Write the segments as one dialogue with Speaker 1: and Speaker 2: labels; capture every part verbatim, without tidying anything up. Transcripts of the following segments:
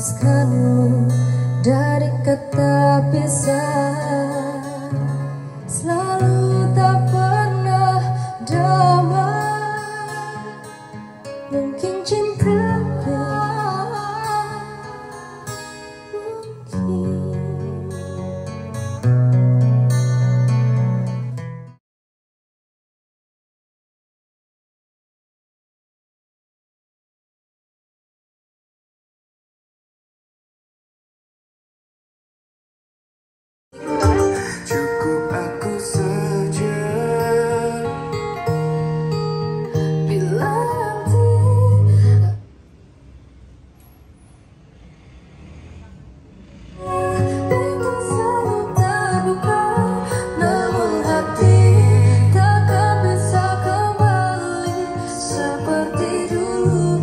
Speaker 1: lepaskanmu dari kata pisah, selalu tak pernah damai. Mungkin cinta
Speaker 2: cukup aku saja.
Speaker 1: bila nanti pintu selalu terbuka, namun hati takkan bisa kembali seperti dulu.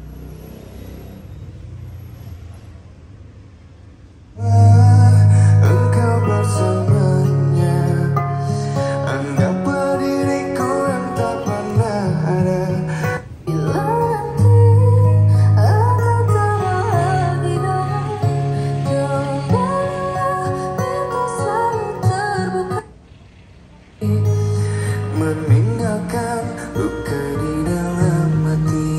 Speaker 2: Engkau bersamanya, anggaplah diriku yang tak pernah ada.
Speaker 1: Bila nanti akan terbahagia, cobalah pintu selalu terbuka,
Speaker 2: Meninggalkan luka di dalam hati.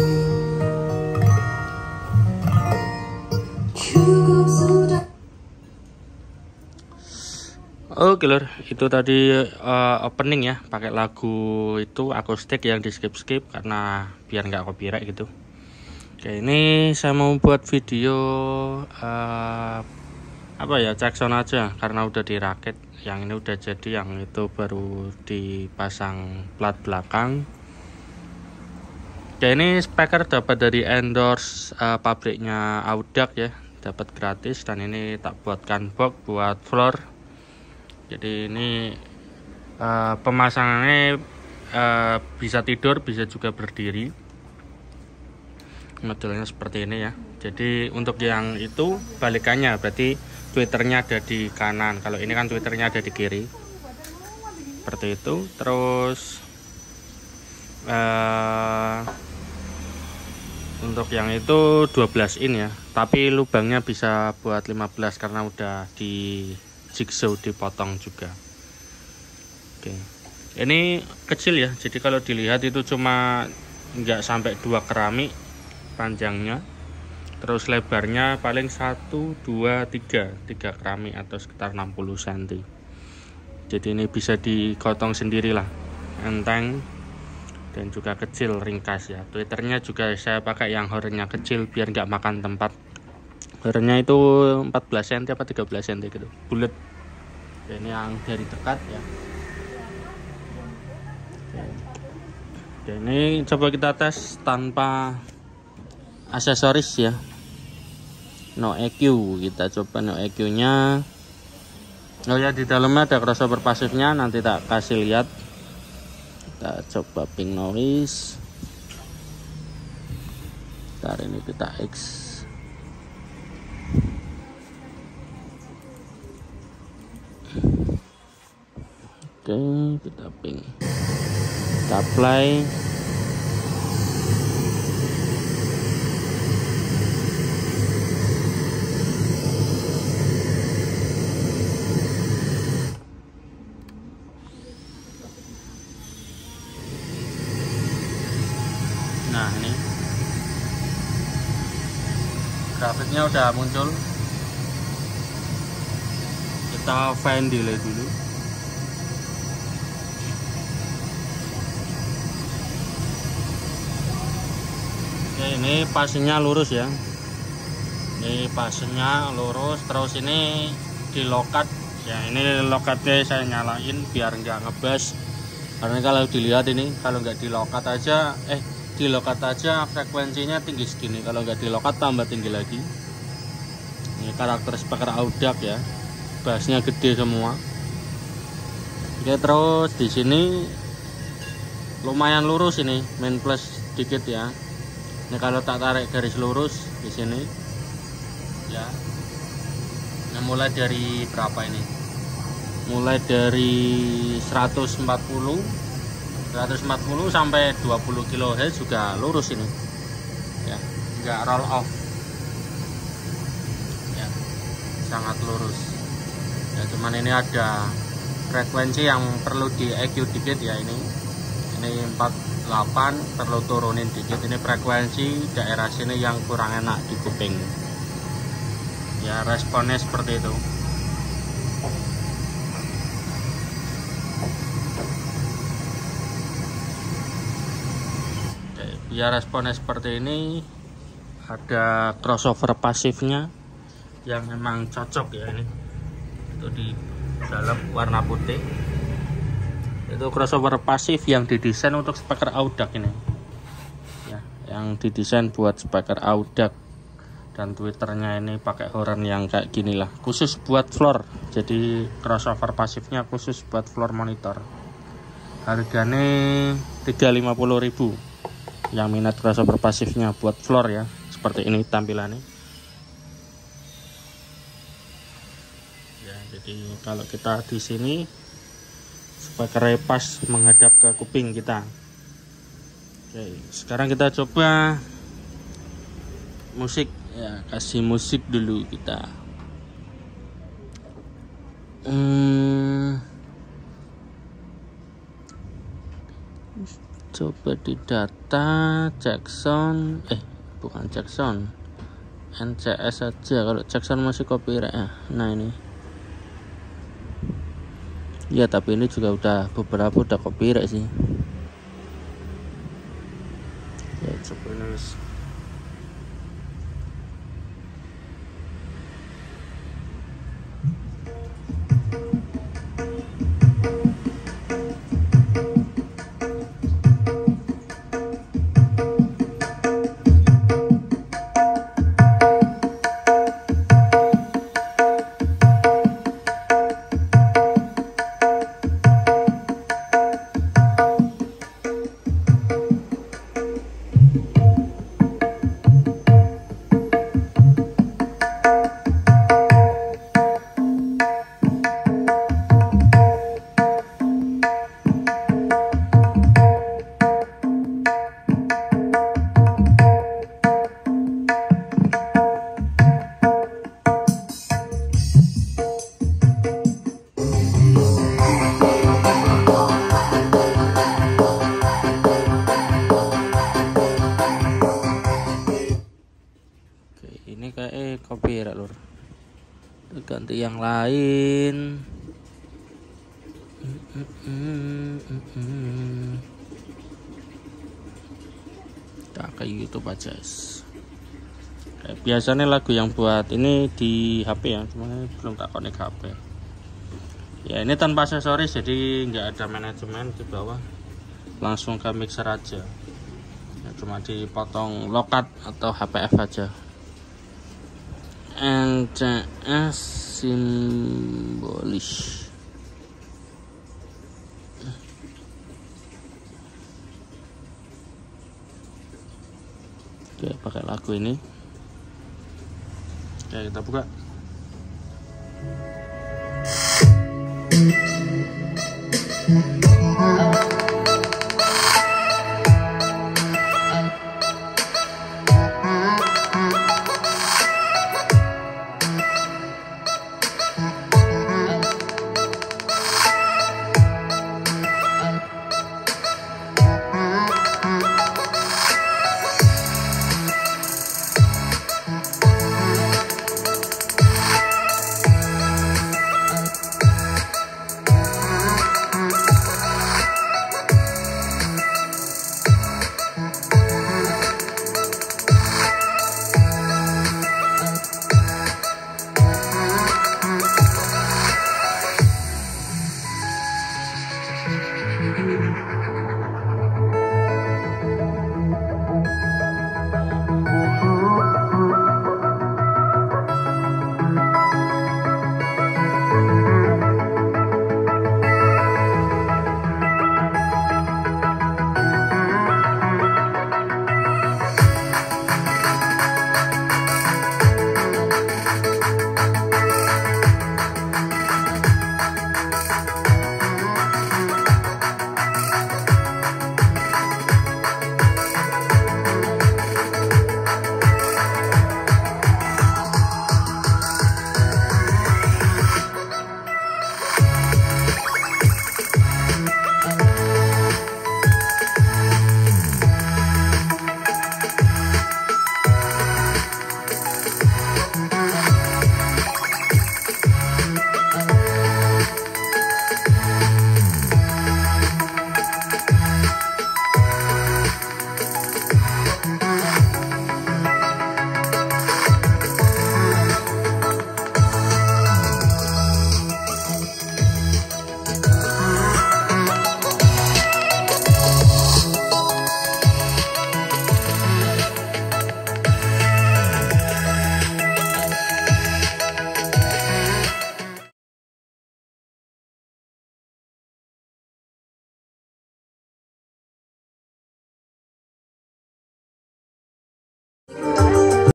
Speaker 1: cukup sudah.
Speaker 3: Oke lur, itu tadi uh, opening ya, pakai lagu itu akustik yang di skip skip karena biar nggak copyright gitu. Oke, ini saya mau buat video uh, apa ya, cek sound aja karena udah dirakit. Yang ini udah jadi, yang itu baru dipasang plat belakang. Oke, ini speaker dapat dari endorse uh, pabriknya Audax ya, dapat gratis, dan ini tak buatkan box buat floor. Jadi ini uh, pemasangannya uh, bisa tidur, bisa juga berdiri. Modelnya seperti ini ya. Jadi untuk yang itu balikannya, berarti tweeternya ada di kanan. Kalau ini kan tweeternya ada di kiri. Seperti itu. Terus uh, untuk yang itu dua belas in ya. Tapi lubangnya bisa buat lima belas karena udah di jigsaw dipotong juga. Oke, ini kecil ya, jadi kalau dilihat itu cuma nggak sampai dua keramik panjangnya, terus lebarnya paling satu, dua, tiga tiga keramik atau sekitar enam puluh sentimeter. Jadi ini bisa digotong sendiri lah, enteng dan juga kecil, ringkas ya. Tweeternya juga saya pakai yang horenya kecil biar nggak makan tempat. Horenya itu empat belas sentimeter apa tiga belas sentimeter gitu, bulat. Ini yang dari dekat ya. Oke, ini coba kita tes tanpa aksesoris ya, no E Q. Kita coba no E Q nya. Oh ya, di dalamnya ada crossover pasifnya, nanti tak kasih lihat. Kita coba pink noise. Ntar ini kita X. Oke, kita ping, kita play. Nah, ini grafiknya udah muncul. Kita fan delay dulu. Oke, ini pasnya lurus ya. Ini pasnya lurus, terus ini di lokat ya. Ini lokatnya saya nyalain biar nggak ngebas. Karena kalau dilihat ini, kalau nggak di lokat aja, eh di lokat aja frekuensinya tinggi segini. Kalau nggak di lokat tambah tinggi lagi. Ini karakter speaker Audax ya. Bassnya gede semua. Oke, terus di sini lumayan lurus ini, main plus dikit ya. Ini kalau tak tarik garis lurus di sini ya. Nah, mulai dari berapa ini? Mulai dari seratus empat puluh sampai dua puluh kilohertz juga lurus ini ya, enggak roll off. sangat lurus ya, cuman ini ada frekuensi yang perlu di E Q dikit ya. Ini ini empat puluh delapan perlu turunin dikit. Ini frekuensi daerah sini yang kurang enak di kuping ya, responnya seperti itu. Oke, biar responnya seperti ini, ada crossover pasifnya yang memang cocok ya. Ini itu di dalam warna putih, itu crossover pasif yang didesain untuk speaker audak ini ya, yang didesain buat speaker audak. Dan twitternya ini pakai horn yang kayak gini lah, khusus buat floor. Jadi crossover pasifnya khusus buat floor monitor. Harganya tiga ratus lima puluh ribu. Yang minat crossover pasifnya buat floor ya, seperti ini tampilannya ya. Jadi kalau kita di sini speaker pas menghadap ke kuping kita. Oke, sekarang kita coba musik ya, kasih musik dulu kita. Hmm, coba di data cek sound, eh bukan cek sound, N C S saja. Kalau cek sound masih copyright ya. Nah ini ya, tapi ini juga udah beberapa udah copyright sih ya. Coba ini kayak copyright lur, ganti yang lain. Kita ke YouTube aja. Kayak biasanya lagu yang buat ini di H P ya, cuma belum tak connect H P ya. Ini tanpa aksesoris, jadi nggak ada manajemen di bawah, langsung ke mixer aja ya, cuma dipotong lokat atau H P F aja. N C S simbolis. Oke, pakai lagu ini. Oke, kita buka.